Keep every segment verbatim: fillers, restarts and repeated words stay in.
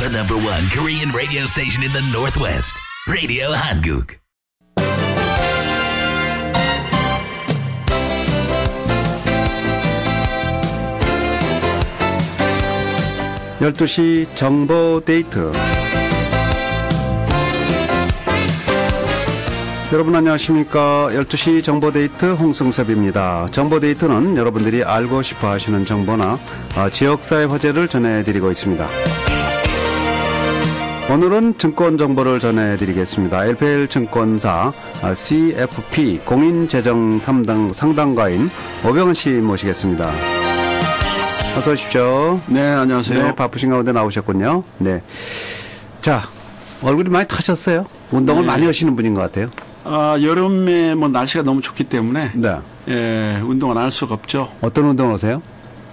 The number one Korean radio station in the Northwest, Radio Hanguk. 열두 시 정보 데이트. 여러분 안녕하십니까. 열두 시 정보 데이트 홍승섭입니다. 정보 데이트는 여러분들이 알고 싶어 하시는 정보나 지역사회 화제를 전해드리고 있습니다. 오늘은 증권 정보를 전해드리겠습니다. 엘피엘 증권사 씨에프피 공인재정 상담가인 오병헌 씨 모시겠습니다. 어서 오십시오. 네, 안녕하세요. 네, 바쁘신 가운데 나오셨군요. 네. 자, 얼굴이 많이 타셨어요? 운동을 네. 많이 하시는 분인 것 같아요. 아, 여름에 뭐 날씨가 너무 좋기 때문에 네. 예, 운동을 안 할 수가 없죠. 어떤 운동을 하세요?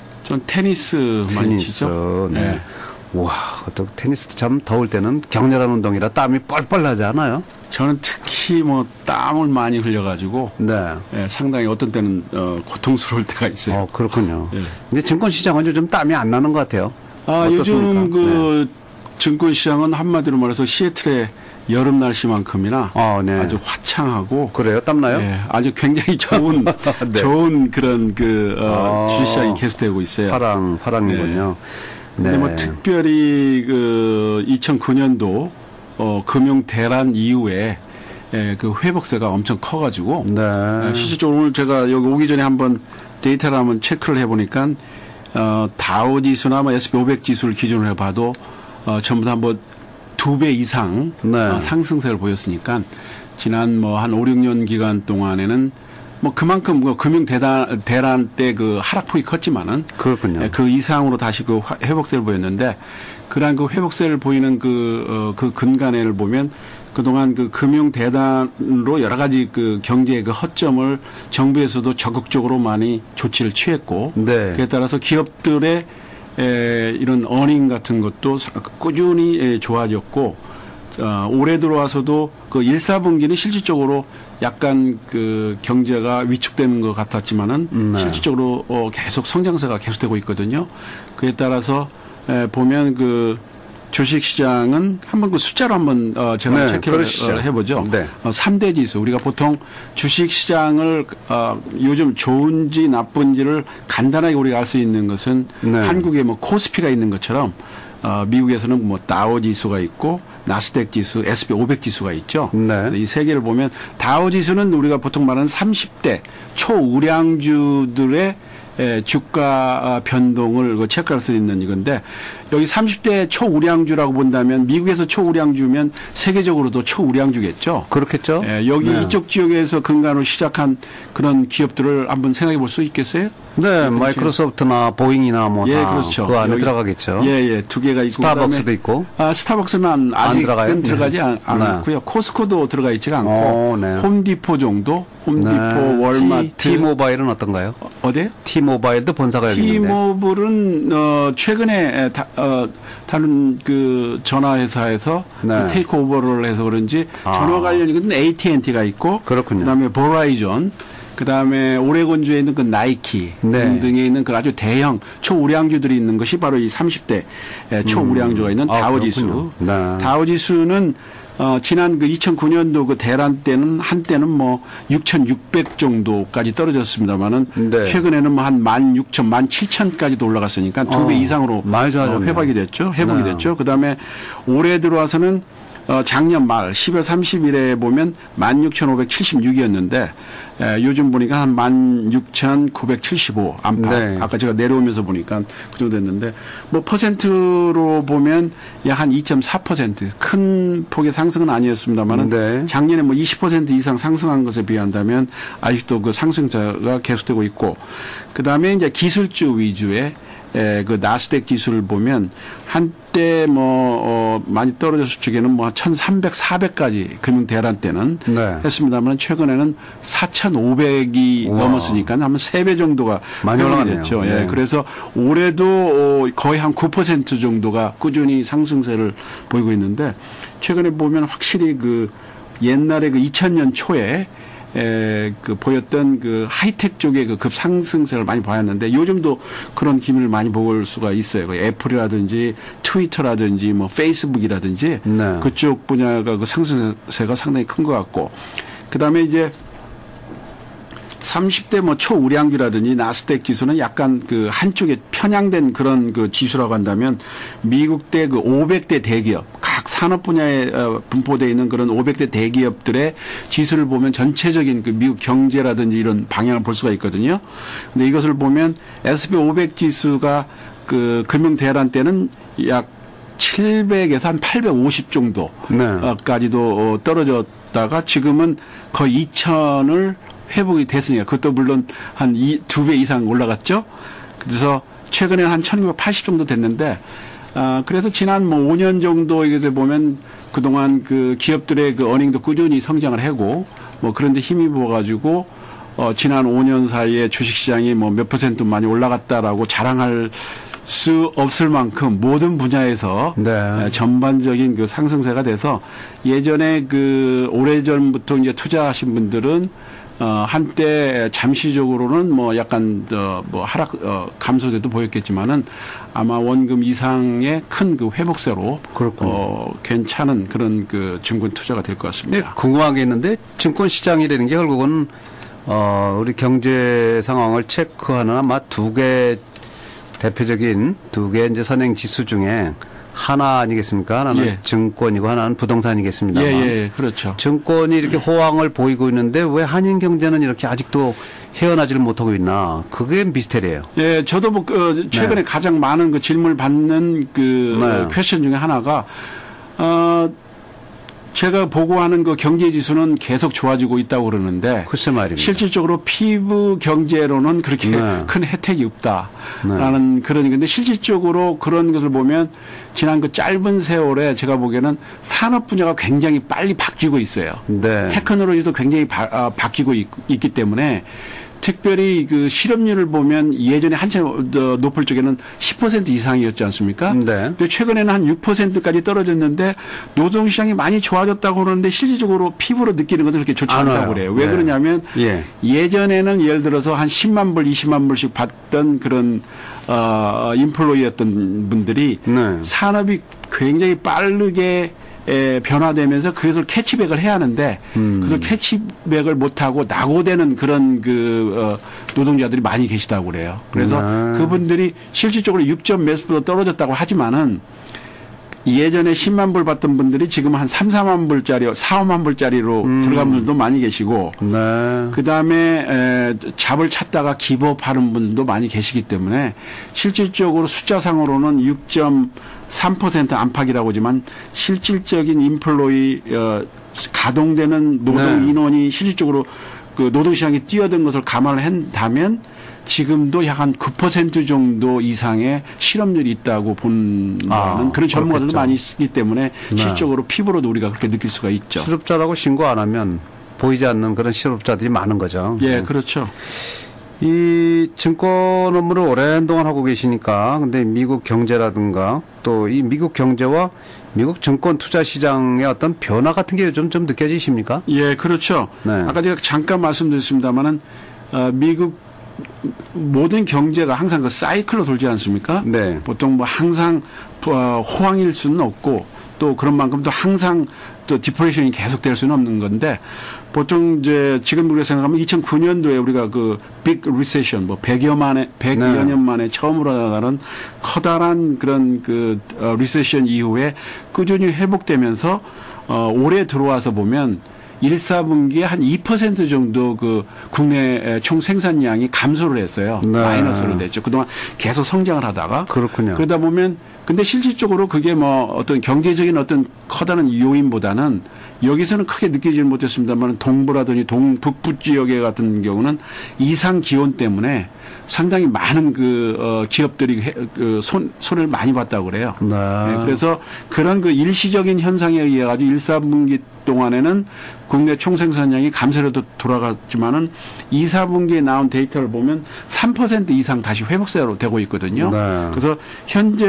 전 테니스, 많이 테니스. 치죠. 네. 네. 와, 또 테니스도 참 더울 때는 격렬한 운동이라 땀이 뻘뻘 나지 않아요? 저는 특히 뭐 땀을 많이 흘려가지고 네. 예, 상당히 어떤 때는 어, 고통스러울 때가 있어요. 어, 그렇군요. 예. 근데 증권 시장은 요즘 땀이 안 나는 것 같아요. 아, 어떻습니까? 요즘 그 네. 증권 시장은 한마디로 말해서 시애틀의 여름 날씨만큼이나 어, 네. 아주 화창하고 그래요? 땀나요? 예, 아주 굉장히 좋은 네. 좋은 그런 그 어, 어, 주식시장이 계속되고 있어요. 파랑, 파랑이군요. 근데 네. 뭐 특별히 그 이천구 년도 어, 금융 대란 이후에 예, 그 회복세가 엄청 커가지고 네. 예, 실질적으로 오늘 제가 여기 오기 전에 한번 데이터를 한번 체크를 해보니까 어, 다우 지수나 뭐 에스피 오백 지수를 기준으로 해봐도 어, 전부 다 뭐 두 배 이상 네. 어, 상승세를 보였으니까 지난 뭐 한 오, 육 년 기간 동안에는 뭐 그만큼 뭐 금융 대단, 대란 때 그 하락폭이 컸지만은 그렇군요. 예, 그 이상으로 다시 그 화- 회복세를 보였는데 그러한 그 회복세를 보이는 그, 어, 그 근간을 보면 그동안 그 금융 대단으로 여러 가지 그 경제의 그 허점을 정부에서도 적극적으로 많이 조치를 취했고 네. 그에 따라서 기업들의 에, 이런 어닝 같은 것도 사- 꾸준히 에, 좋아졌고 어, 올해 들어와서도 그 일, 사분기는 실질적으로 약간 그 경제가 위축되는 것 같았지만은 네. 실질적으로 어, 계속 성장세가 계속되고 있거든요. 그에 따라서 에, 보면 그 주식 시장은 한번 그 숫자로 한번 어, 제가 네, 체크를 그러시죠. 어, 해보죠. 네. 어, 삼 대 지수 우리가 보통 주식 시장을 어, 요즘 좋은지 나쁜지를 간단하게 우리가 알 수 있는 것은 네. 한국에 뭐 코스피가 있는 것처럼 어, 미국에서는 뭐 다우 지수가 있고 나스닥 지수, 에스피 오백 지수가 있죠. 네. 이 세 개를 보면 다우 지수는 우리가 보통 말하는 삼십 대 초우량주들의 에, 주가 어, 변동을 그 체크할 수 있는 이건데 여기 삼십 대 초우량주라고 본다면 미국에서 초우량주면 세계적으로도 초우량주겠죠. 그렇겠죠? 예, 여기 네. 이쪽 지역에서 근간으로 시작한 그런 기업들을 한번 생각해 볼 수 있겠어요? 네, 마이크로소프트나 보잉이나 뭐 예, 다 그렇죠. 그 안에 여기- 들어가겠죠. 예, 예, 두 개가 있고 스타벅스도 그다음에 있고. 아, 스타벅스는 아직은 들어가요? 들어가지 네. 않, 네. 않고요. 코스코도 들어가 있지가 않고 어, 네. 홈디포 정도, 홈디포, 네. 월마트, T, T모바일은 어떤가요? 어디요? T모바일도 본사가 여기 있는데. T모블은 어, 최근에 다, 어, 다른 그 전화 회사에서 네. 그 테이크오버를 해서 그런지 아. 전화 관련 이건 에이티앤티가 있고 그렇군요. 그다음에 보라이존 그다음에 오레곤주에 있는 그 나이키 네. 등등에 있는 그 아주 대형 초우량주들이 있는 것이 바로 이 삼십 대 초우량주가 있는 아, 다우지수. 그렇군요. 네. 다우지수는 어, 지난 그 이천구 년도 그 대란 때는 한때는 뭐 육천육백 정도까지 떨어졌습니다만은 네. 최근에는 뭐 한 만 육천, 만 칠천까지도 올라갔으니까 두 배 어, 이상으로 많이 좋아졌네요. 어, 회복이 됐죠. 회복이 네. 됐죠. 그다음에 올해 들어와서는 어, 작년 말 십월 삼십일에 보면 만 육천오백칠십육이었는데 에, 요즘 보니까 한 만 육천구백칠십오 안팎. 네. 아까 제가 내려오면서 보니까 그 정도 됐는데 뭐 퍼센트로 보면 약 한 이 점 사 퍼센트 큰 폭의 상승은 아니었습니다만은 네. 작년에 뭐 이십 퍼센트 이상 상승한 것에 비한다면 아직도 그 상승자가 계속되고 있고 그다음에 이제 기술주 위주의 에, 그 나스닥 지수를 보면 한때 뭐 어, 많이 떨어졌을 적에는 뭐 천삼백, 사백까지 금융 대란 때는 네. 했습니다만 최근에는 사천오백이 우와. 넘었으니까 한 세 배 정도가 많이 회복이 올라갔네요. 됐죠. 예, 네. 그래서 올해도 어, 거의 한 구 퍼센트 정도가 꾸준히 상승세를 보이고 있는데 최근에 보면 확실히 그 옛날에 그 이천 년 초에 에, 그 보였던 그 하이텍 쪽의 그 급상승세를 많이 보였는데 요즘도 그런 기미를 많이 볼 수가 있어요. 그 애플이라든지 트위터라든지 뭐 페이스북이라든지 네. 그쪽 분야가 그 상승세가 상당히 큰 것 같고 그다음에 이제 삼십 대 뭐 초우량주라든지 나스닥 지수는 약간 그 한쪽에 편향된 그런 그 지수라고 한다면 미국 대 그 오백 대 대기업 각 산업 분야에 분포되어 있는 그런 오백 대 대기업들의 지수를 보면 전체적인 그 미국 경제라든지 이런 방향을 볼 수가 있거든요. 근데 이것을 보면 에스앤피 오백 지수가 그 금융 대란 때는 약 칠백에서 한 팔백오십 정도까지도 떨어졌다가 지금은 거의 이천을 회복이 됐으니까 그것도 물론 한 두 배 이상 올라갔죠. 그래서 최근에는 한 천구백팔십 정도 됐는데 아 그래서 지난 뭐 오 년 정도 이게 보면 그동안 그 기업들의 그 어닝도 꾸준히 성장을 하고 뭐 그런데 힘입어 가지고 어 지난 오 년 사이에 주식 시장이 뭐 몇 퍼센트 많이 올라갔다라고 자랑할 수 없을 만큼 모든 분야에서 네. 전반적인 그 상승세가 돼서 예전에 그 오래전부터 이제 투자하신 분들은 어, 한때 잠시적으로는 뭐 약간, 어, 뭐 하락, 어, 감소세도 보였겠지만은 아마 원금 이상의 큰 그 회복세로. 그렇군요. 어, 괜찮은 그런 그 증권 투자가 될 것 네, 같습니다. 궁금한 게 있는데 증권 시장이라는 게 결국은 어, 우리 경제 상황을 체크하는 아마 두 개 대표적인 두 개 이제 선행 지수 중에 하나 아니겠습니까? 하나는 예. 증권이고 하나는 부동산이겠습니다. 예, 예, 그렇죠. 증권이 이렇게 호황을 보이고 있는데 왜 한인 경제는 이렇게 아직도 헤어나지를 못하고 있나? 그게 미스테리예요. 예, 저도 뭐 그 최근에 네. 가장 많은 그 질문을 받는 그 네. 퀘스천 중에 하나가 어 제가 보고하는 그 경제 지수는 계속 좋아지고 있다고 그러는데 글쎄 말입니다. 실질적으로 피부 경제로는 그렇게 네. 큰 혜택이 없다라는 네. 그런 얘기인데 실질적으로 그런 것을 보면 지난 그 짧은 세월에 제가 보기에는 산업 분야가 굉장히 빨리 바뀌고 있어요. 네. 테크놀로지도 굉장히 바, 아, 바뀌고 있, 있기 때문에 특별히 그 실업률을 보면 예전에 한참 높을 적에는 십 퍼센트 이상이었지 않습니까? 네. 근데 최근에는 한 육 퍼센트까지 떨어졌는데 노동시장이 많이 좋아졌다고 그러는데 실질적으로 피부로 느끼는 것은 그렇게 좋지 안 않다고 와요. 그래요. 왜 네. 그러냐면 예. 예전에는 예를 들어서 한 십만 불, 이십만 불씩 받던 그런 어, 인플로이였던 분들이 네. 산업이 굉장히 빠르게 에, 변화되면서 그것을 캐치백을 해야 하는데 음. 그것을 캐치백을 못하고 낙오되는 그런 그 어, 노동자들이 많이 계시다고 그래요. 그래서 네. 그분들이 실질적으로 육 점 몇십 프로 떨어졌다고 하지만은 예전에 십만 불 받던 분들이 지금 한 삼, 사만 불짜리, 사, 오만 불짜리로 음. 들어간 분들도 많이 계시고 네. 그 다음에 잡을 찾다가 기법하는 분들도 많이 계시기 때문에 실질적으로 숫자상으로는 육 점 삼 퍼센트 안팎이라고 하지만 실질적인 인플로이 어, 가동되는 노동 네. 인원이 실질적으로 그 노동시장에 뛰어든 것을 감안을 한다면 지금도 약 한 구 퍼센트 정도 이상의 실업률이 있다고 본다는 아, 그런 전문가들도 그렇겠죠. 많이 있기 때문에 네. 실질적으로 피부로도 우리가 그렇게 느낄 수가 있죠. 실업자라고 신고 안 하면 보이지 않는 그런 실업자들이 많은 거죠. 예, 그렇죠. 이 증권 업무를 오랜 동안 하고 계시니까 근데 미국 경제라든가 또 이 미국 경제와 미국 증권 투자 시장의 어떤 변화 같은 게 요즘 좀 느껴지십니까? 예, 그렇죠. 네. 아까 제가 잠깐 말씀드렸습니다만은 어, 미국 모든 경제가 항상 그 사이클로 돌지 않습니까? 네. 보통 뭐 항상 어, 호황일 수는 없고 또 그런 만큼 또 항상 또 디프레션이 계속될 수는 없는 건데 보통 이제 지금 우리가 생각하면 이천구 년도에 우리가 그 빅 리세션 뭐 백여 만에 백여 네. 년 만에 처음으로 나가는 커다란 그런 그 어, 리세션 이후에 꾸준히 회복되면서 어, 올해 들어와서 보면 일, 사분기에 한 이 퍼센트 정도 그 국내 총 생산량이 감소를 했어요. 네. 마이너스로 됐죠. 그동안 계속 성장을 하다가. 그렇군요. 그러다 보면 근데 실질적으로 그게 뭐 어떤 경제적인 어떤 커다란 요인보다는 여기서는 크게 느끼지 못했습니다만 동부라든지 동, 북부 지역에 같은 경우는 이상 기온 때문에 상당히 많은 그, 어, 기업들이 해, 그 손, 손을 많이 봤다고 그래요. 네. 네, 그래서 그런 그 일시적인 현상에 의해 가지고 일, 사분기 동안에는 국내 총생산량이 감소로 돌아갔지만은 이, 사분기에 나온 데이터를 보면 삼 퍼센트 이상 다시 회복세로 되고 있거든요. 네. 그래서 현재도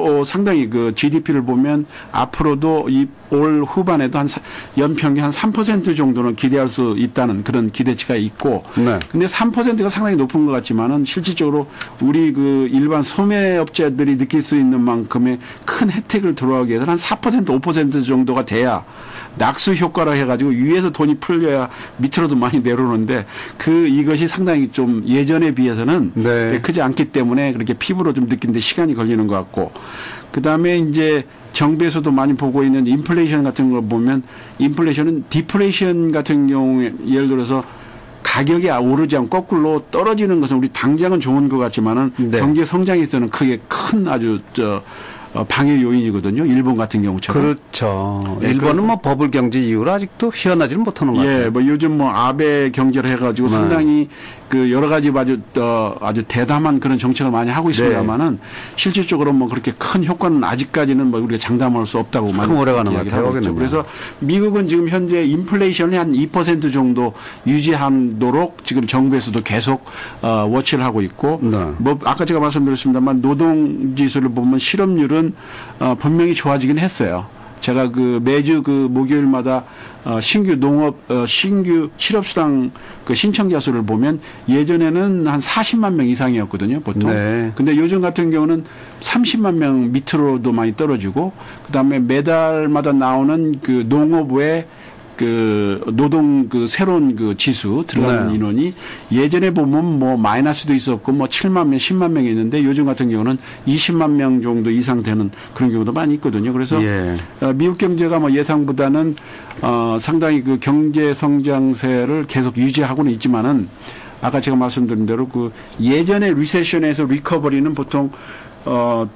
어, 상당히 그 지디피를 보면 앞으로도 이 올 후반에도 한 사, 연평균 한 삼 퍼센트 정도는 기대할 수 있다는 그런 기대치가 있고. 네. 근데 삼 퍼센트가 상당히 높은 것 같지만은 실질적으로 우리 그 일반 소매업체들이 느낄 수 있는 만큼의 큰 혜택을 들어가기 위해서는 한 사 퍼센트, 오 퍼센트 정도가 돼야 낙수 효과라 해가지고 위에서 돈이 풀려야 밑으로도 많이 내려오는데 그 이것이 상당히 좀 예전에 비해서는 네. 크지 않기 때문에 그렇게 피부로 좀 느끼는데 시간이 걸리는 것 같고 그 다음에 이제 정부에서도 많이 보고 있는 인플레이션 같은 걸 보면 인플레이션은 디플레이션 같은 경우에 예를 들어서 가격이 오르지 않고 거꾸로 떨어지는 것은 우리 당장은 좋은 것 같지만은 네. 경제 성장에 있어서는 크게 큰 아주 저 어, 방해 요인이거든요. 일본 같은 경우처럼. 그렇죠. 예, 일본은 그래서- 뭐 버블 경제 이후로 아직도 희어나지는 못하는 것 같아요. 예, 뭐 요즘 뭐 아베 경제를 해가지고 네. 상당히 그 여러 가지 아주 어, 아주 대담한 그런 정책을 많이 하고 있습니다만은 실질적으로 뭐 그렇게 큰 효과는 아직까지는 뭐 우리가 장담할 수 없다고 많이 오래가는 것 이야기를 같아요, 하고 있죠. 거기는요. 그래서 미국은 지금 현재 인플레이션이 한 이 퍼센트 정도 유지하도록 지금 정부에서도 계속 어, 워치를 하고 있고 네. 뭐 아까 제가 말씀드렸습니다만 노동 지수를 보면 실업률은 어, 분명히 좋아지긴 했어요. 제가 그 매주 그 목요일마다 어 신규 농업 어 신규 실업수당 그 신청자 수를 보면 예전에는 한 사십만 명 이상이었거든요, 보통. 네. 근데 요즘 같은 경우는 삼십만 명 밑으로도 많이 떨어지고 그다음에 매달마다 나오는 그 농업의 그 노동 그 새로운 그 지수 들어가는 네. 인원이 예전에 보면 뭐 마이너스도 있었고 뭐 칠만 명, 십만 명이 있는데 요즘 같은 경우는 이십만 명 정도 이상 되는 그런 경우도 많이 있거든요. 그래서 예. 어, 미국 경제가 뭐 예상보다는 어, 상당히 그 경제 성장세를 계속 유지하고는 있지만은 아까 제가 말씀드린 대로 그 예전에 리세션에서 리커버리는 보통 어,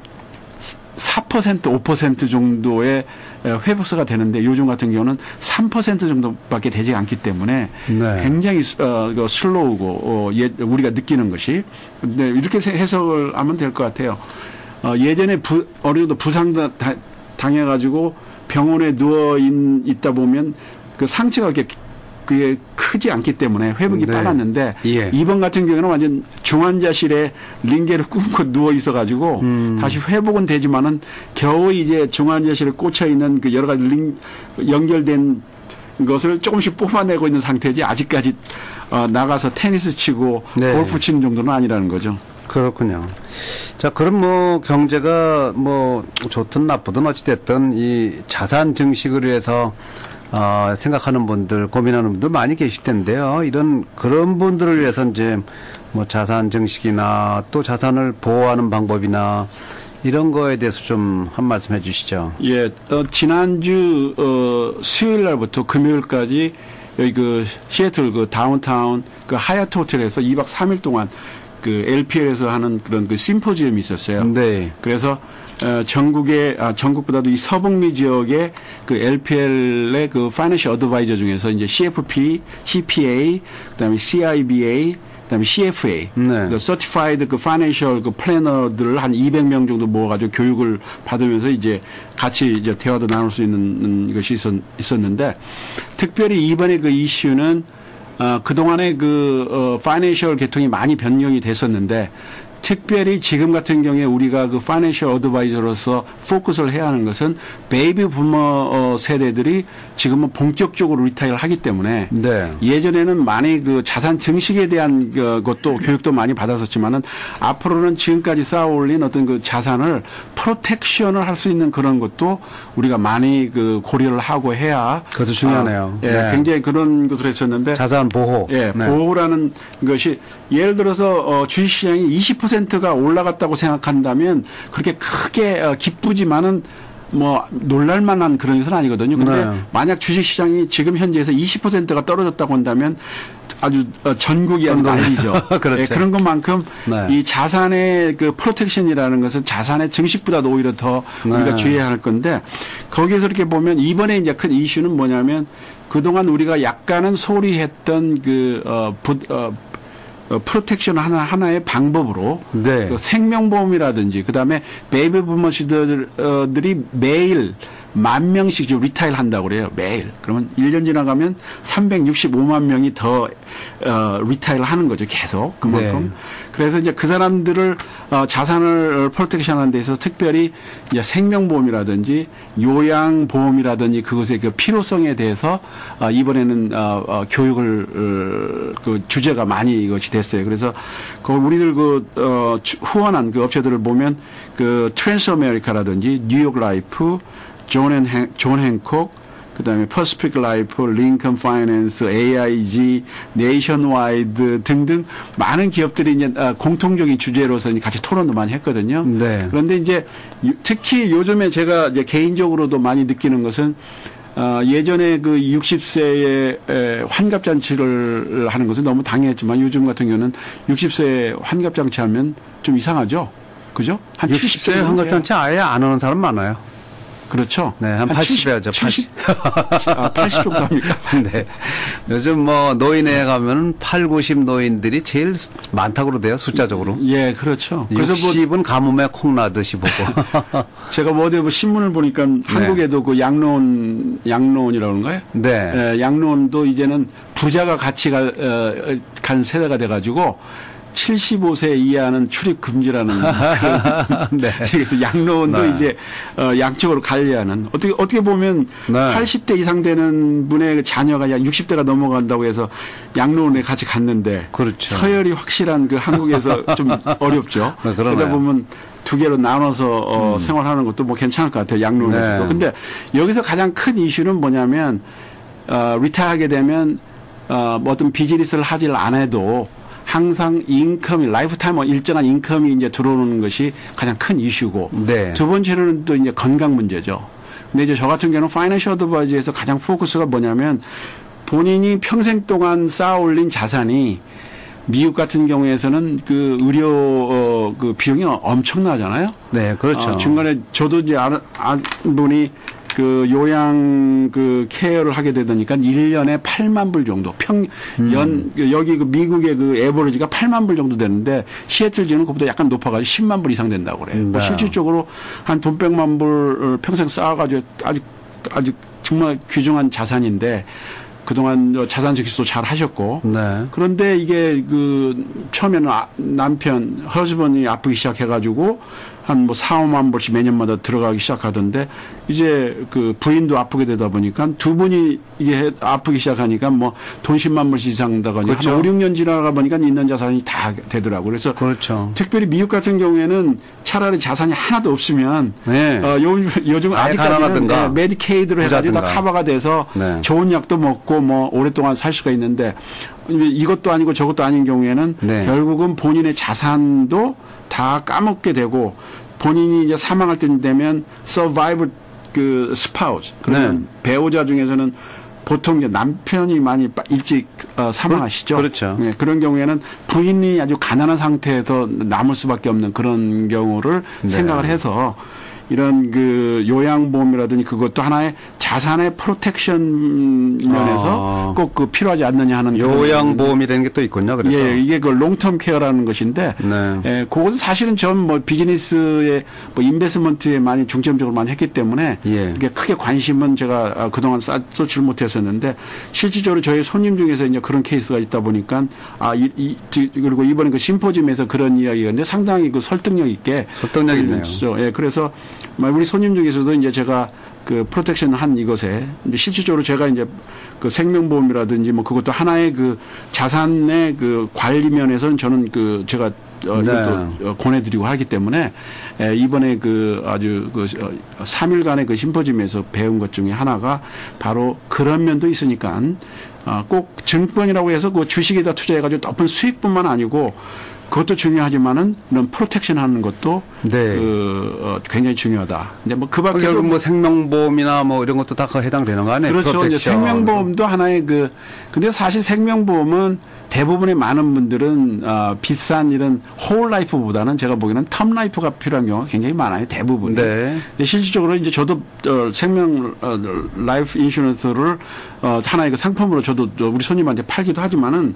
사 퍼센트, 오 퍼센트 정도의 회복세가 되는데 요즘 같은 경우는 삼 퍼센트 정도밖에 되지 않기 때문에 네. 굉장히 어, 그 슬로우고 어, 예, 우리가 느끼는 것이 근데 이렇게 해석을 하면 될 것 같아요. 어, 예전에 부, 어느 정도 부상 다, 다, 당해가지고 병원에 누워 있, 있다 보면 그 상처가 이렇게 그게 크지 않기 때문에 회복이 네. 빨랐는데 예. 이번 같은 경우는 완전 중환자실에 링게를 꿇고 누워 있어가지고 음. 다시 회복은 되지만은 겨우 이제 중환자실에 꽂혀 있는 그 여러 가지 링 연결된 것을 조금씩 뽑아내고 있는 상태지 아직까지 어, 나가서 테니스 치고 네. 골프 치는 정도는 아니라는 거죠. 그렇군요. 자, 그럼 뭐 경제가 뭐 좋든 나쁘든 어찌됐든 이 자산 증식을 위해서 어, 생각하는 분들, 고민하는 분들 많이 계실 텐데요. 이런 그런 분들을 위해서 이제 뭐 자산 증식이나 또 자산을 보호하는 방법이나 이런 거에 대해서 좀 한 말씀 해 주시죠. 예, 어, 지난주 어, 수요일 날부터 금요일까지 여기 그 시애틀 그 다운타운 그 하얏트 호텔에서 이 박 삼 일 동안 그 엘피엘에서 하는 그런 그 심포지엄이 있었어요. 네. 그래서 어, 전국의 아, 전국보다도 이 서북미 지역의 그 엘피엘의 그 파이낸셜 어드바이저 중에서 이제 씨에프피, 씨피에이, 그다음에 씨아이비에이, 그다음에 씨에프에이, 네. 그 서티파이드 그 파이낸셜 그 플래너들을 한 이백 명 정도 모아가지고 교육을 받으면서 이제 같이 이제 대화도 나눌 수 있는 것이 있었, 있었는데 특별히 이번에 그 이슈는 어, 그동안에 그, 어, 파이낸셜 계통이 많이 변경이 됐었는데, 특별히 지금 같은 경우에 우리가 그 파이낸셜 어드바이저로서 포커스를 해야 하는 것은 베이비 부머 세대들이 지금은 본격적으로 리타이어를 하기 때문에 네. 예전에는 많이 그 자산 증식에 대한 그 것도 교육도 많이 받았었지만은 앞으로는 지금까지 쌓아올린 어떤 그 자산을 프로텍션을 할 수 있는 그런 것도 우리가 많이 그 고려를 하고 해야 그것도 중요하네요. 아, 예, 네. 굉장히 그런 것을 했었는데 자산 보호. 예, 네. 보호라는 것이 예를 들어서 어, 주식시장이 이십 퍼센트가 올라갔다고 생각한다면 그렇게 크게 어, 기쁘지만은 뭐 놀랄만한 그런 것은 아니거든요. 근데 네. 만약 주식시장이 지금 현재에서 이십 퍼센트가 떨어졌다고 한다면 아주 어, 전국이 아주 난리죠. 그렇죠. 예, 그런 것만큼 네. 이 자산의 그 프로텍션이라는 것은 자산의 증식보다도 오히려 더 네. 우리가 주의해야 할 건데 거기에서 이렇게 보면 이번에 이제 큰 이슈는 뭐냐면 그동안 우리가 약간은 소홀히 했던 그 어, 부, 어, 어, 프로텍션 하나 하나의 방법으로 네. 그 생명보험이라든지 그다음에 베이비 부머시들이 매일 만 명씩 지금 리타일 한다고 그래요. 매일. 그러면 일 년 지나가면 삼백육십오만 명이 더 어, 리타일 하는 거죠. 계속. 그만큼. 네. 그래서 이제 그 사람들을 어, 자산을 프로텍션 하는 데 있어서 특별히 이제 생명보험이라든지 요양보험이라든지 그것의 그 필요성에 대해서 어, 이번에는 어, 어, 교육을 어, 그 주제가 많이 이것이 됐어요. 그래서 그 우리들 그 어, 후원한 그 업체들을 보면 그 트랜스 아메리카라든지 뉴욕 라이프, 존 앤 존 행콕, 그다음에 퍼시픽 라이프, 링컨 파이낸스, 에이아이지, 네이션와이드 등등 많은 기업들이 이제 공통적인 주제로서 같이 토론도 많이 했거든요. 네. 그런데 이제 특히 요즘에 제가 이제 개인적으로도 많이 느끼는 것은 어, 예전에 그 육십 세에 환갑잔치를 하는 것은 너무 당연했지만 요즘 같은 경우는 육십 세에 환갑잔치 하면 좀 이상하죠. 그죠? 한 육십 세 환갑잔치 아예 안 하는 사람 많아요. 그렇죠. 네, 한, 한 팔십에 하죠. 팔십. 아, 팔십 정도 합니까? 네. 요즘 뭐 노인에 가면 팔, 구십 노인들이 제일 많다고 그러대요, 숫자적으로. 예, 그렇죠. 그래서 육십은 뭐 가뭄에 콩 나듯이 보고. 제가 뭐 어디 뭐 신문을 보니까 네. 한국에도 그 양로원, 양로원이라고 그런가요? 네. 예, 양로원도 이제는 부자가 같이 갈, 어, 간 세대가 돼가지고 칠십오 세 이하는 출입 금지라는. 네. 그래서 양로원도 네. 이제 어, 양쪽으로 관리하는. 어떻게 어떻게 보면 네. 팔십 대 이상 되는 분의 자녀가 약 육십 대가 넘어간다고 해서 양로원에 같이 갔는데. 그렇죠. 서열이 확실한 그 한국에서 좀 어렵죠. 네, 그러다 보면 두 개로 나눠서 어, 음. 생활하는 것도 뭐 괜찮을 것 같아요. 양로원에서도. 네. 근데 여기서 가장 큰 이슈는 뭐냐면 어, 리타하게 되면 어, 뭐 어떤 비즈니스를 하질 않아도 항상 인컴이 라이프타임 일정한 인컴이 이제 들어오는 것이 가장 큰 이슈고 네. 두 번째로는 또 이제 건강 문제죠. 근데 이제 저 같은 경우는 파이낸셜 어드바이저에서 가장 포커스가 뭐냐면 본인이 평생 동안 쌓아올린 자산이 미국 같은 경우에서는 그 의료 어, 그 비용이 엄청나잖아요. 네, 그렇죠. 어, 중간에 저도 이제 아는 분이 그 요양 그 케어를 하게 되니까 일 년에 팔만 불 정도 평, 연, 음. 여기 그 미국의 그 에버리지가 팔만 불 정도 되는데 시애틀지는 그보다 약간 높아가지고 십만 불 이상 된다고 그래요. 음, 네. 실질적으로 한 돈 백만 불 평생 쌓아가지고 아주, 아주 정말 귀중한 자산인데 그동안 자산 적시도 잘 하셨고. 네. 그런데 이게 그 처음에는 남편, 허즈번이 아프기 시작해가지고 한 뭐 사오만 불씩 매년마다 들어가기 시작하던데 이제 그 부인도 아프게 되다 보니까 두 분이 이게 아프기 시작하니까 뭐 돈 십만 불씩 이상 나가니 그렇죠. 한 오, 육 년 지나가 보니까 있는 자산이 다 되더라고요. 그래서 그렇죠. 특별히 미국 같은 경우에는 차라리 자산이 하나도 없으면 네. 어, 요, 요즘 아직까지는 네, 메디케이드로 해가지고 다 커버가 돼서 네. 좋은 약도 먹고 뭐 오랫동안 살 수가 있는데 이것도 아니고 저것도 아닌 경우에는 네. 결국은 본인의 자산도 다 까먹게 되고 본인이 이제 사망할 때 되면 survivor 그 spouse 그러면 네. 배우자 중에서는 보통 이제 남편이 많이 일찍 어, 사망하시죠. 그렇죠. 네, 그런 경우에는 부인이 아주 가난한 상태에서 남을 수밖에 없는 그런 경우를 네. 생각을 해서 이런 그 요양보험이라든지 그것도 하나의 자산의 프로텍션 면에서 아. 꼭 그 필요하지 않느냐 하는 요양보험이라는 게 또 있군요. 그래서 예, 이게 그 롱텀 케어라는 것인데, 네. 예, 그것은 사실은 전 뭐 비즈니스에 뭐 인베스먼트에 많이 중점적으로 많이 했기 때문에 예. 이게 크게 관심은 제가 그동안 쏟지 못했었는데 실질적으로 저희 손님 중에서 이제 그런 케이스가 있다 보니까 아, 이, 이 그리고 이번에 그 심포지엄에서 그런 이야기가 이제 상당히 그 설득력 있게 설득력 있네요. 예, 그래서 우리 손님 중에서도 이제 제가 그 프로텍션 한 이것에 이제 실질적으로 제가 이제 그 생명보험이라든지 뭐 그것도 하나의 그 자산의 그 관리 면에서는 저는 그 제가 어, 이것도 네. 권해드리고 하기 때문에 에, 이번에 그 아주 그 어, 삼 일간의 그 심포지엄에서 배운 것 중에 하나가 바로 그런 면도 있으니까 어, 꼭 증권이라고 해서 그 주식에다 투자해가지고 높은 수익뿐만 아니고 그것도 중요하지만은 이런 프로텍션 하는 것도 네. 그 어, 굉장히 중요하다. 이제 뭐 그밖에 결국 뭐 생명보험이나 뭐 이런 것도 다 해당되는 거 아니에요? 그렇죠. 이제 생명보험도 하나의 그 근데 사실 생명보험은 대부분의 많은 분들은 어, 비싼 이런 홀 라이프보다는 제가 보기에는 텀 라이프가 필요한 경우가 굉장히 많아요. 대부분. 네. 실질적으로 이제 저도 어, 생명 어, 라이프 인슈런스를 어, 하나의 그 상품으로 저도 우리 손님한테 팔기도 하지만은.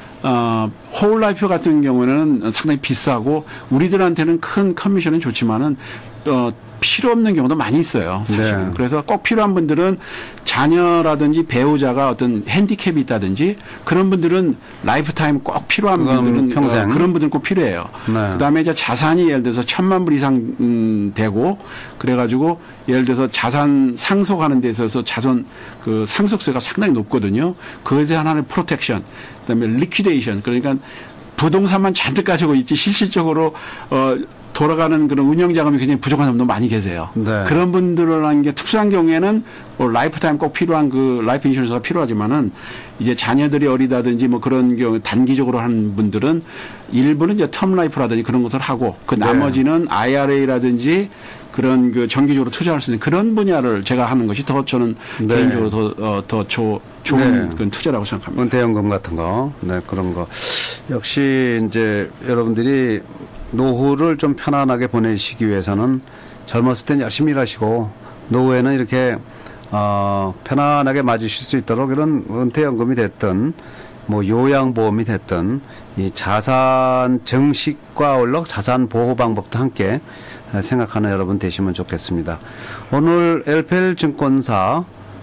어, 홀 라이프 같은 경우에는 상당히 비싸고 우리들한테는 큰 커미션은 좋지만은 어, 필요 없는 경우도 많이 있어요. 사실은. 네. 그래서 꼭 필요한 분들은 자녀라든지 배우자가 어떤 핸디캡이 있다든지 그런 분들은 라이프타임 꼭 필요한 분들은 평생. 어, 그런 분들은 꼭 필요해요. 네. 그다음에 이제 자산이 예를 들어서 천만 불 이상 음, 되고 그래가지고 예를 들어서 자산 상속하는 데 있어서 자손 그 상속세가 상당히 높거든요. 그것에 대한 하나의 프로텍션, 그다음에 리퀴데이션, 그러니까 부동산만 잔뜩 가지고 있지 실질적으로 어 돌아가는 그런 운영 자금이 굉장히 부족한 분도 많이 계세요. 네. 그런 분들을 하는 게 특수한 경우에는 뭐 라이프타임 꼭 필요한 그 라이프 인슈런스가 필요하지만은 이제 자녀들이 어리다든지 뭐 그런 경우 단기적으로 하는 분들은 일부는 이제 텀 라이프라든지 그런 것을 하고 그 네. 나머지는 아이알에이라든지 그런 그 정기적으로 투자할 수 있는 그런 분야를 제가 하는 것이 더 저는 네. 개인적으로 더, 어, 더 조, 좋은 네. 그런 투자라고 생각합니다. 은퇴연금 같은 거, 네, 그런 거. 역시 이제 여러분들이 노후를 좀 편안하게 보내시기 위해서는 젊었을 땐 열심히 일하시고 노후에는 이렇게 어, 편안하게 맞으실 수 있도록 이런 은퇴연금이 됐든 뭐 요양보험이 됐든 이 자산 증식과 어울러 자산 보호 방법도 함께 생각하는 여러분 되시면 좋겠습니다. 오늘 엘피엘 증권사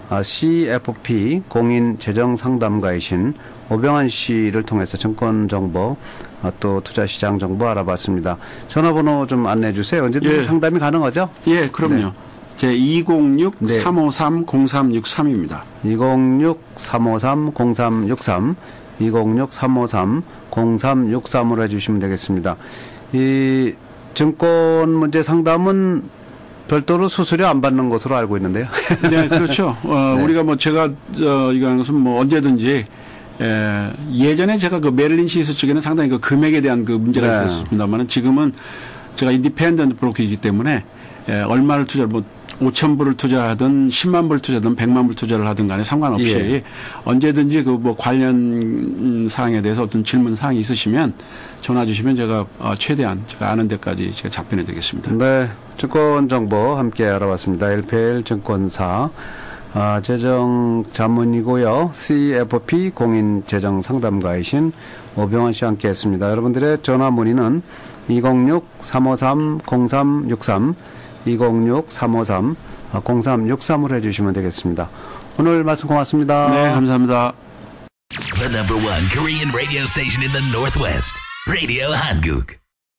씨에프피 공인재정상담가이신 오병환 씨를 통해서 증권 정보 또 투자시장 정보 알아봤습니다. 전화번호 좀 안내해 주세요. 언제든지 예. 상담이 가능하죠? 예, 그럼요. 네. 제 이공육 네. 삼오삼 공삼육삼입니다. 이공육 삼오삼 공삼육삼 이공육 삼오삼 공삼육삼으로 해주시면 되겠습니다. 이 증권 문제 상담은 별도로 수수료 안 받는 것으로 알고 있는데요. 네, 그렇죠. 어, 네. 우리가 뭐 제가 어, 이거 하는 것은 뭐 언제든지 에, 예전에 제가 그 메릴린 시스 쪽에는 상당히 그 금액에 대한 그 문제가 네. 있었습니다만은 지금은 제가 인디펜던트 브로커이기 때문에 에, 얼마를 투자를 뭐 오천 불을 투자하든 십만 불 투자든 백만 불 투자를 하든 간에 상관없이 예. 언제든지 그 뭐 관련 사항에 대해서 어떤 질문 사항이 있으시면 전화 주시면 제가 어, 최대한 제가 아는 데까지 제가 답변해 드리겠습니다. 네, 증권 정보 함께 알아봤습니다. 엘피엘 증권사 아, 재정 자문이고요. 씨에프피 공인 재정 상담가이신 오병환 씨와 함께했습니다. 여러분들의 전화 문의는 이공육 삼오삼 공삼육삼 이공육 삼오삼 공삼육삼으로 해주시면 되겠습니다. 오늘 말씀 고맙습니다. 네, 감사합니다. The number one Korean radio station in the Northwest, Radio Hanguk.